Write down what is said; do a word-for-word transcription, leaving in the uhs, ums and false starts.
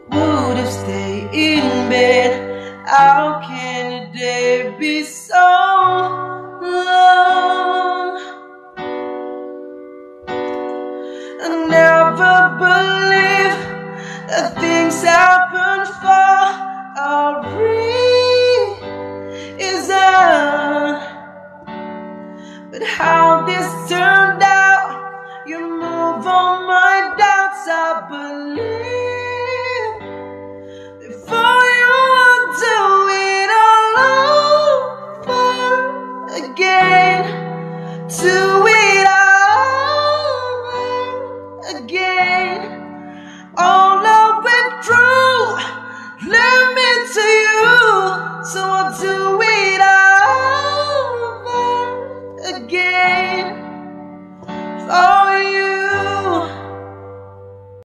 would have stayed in bed. How can a day be so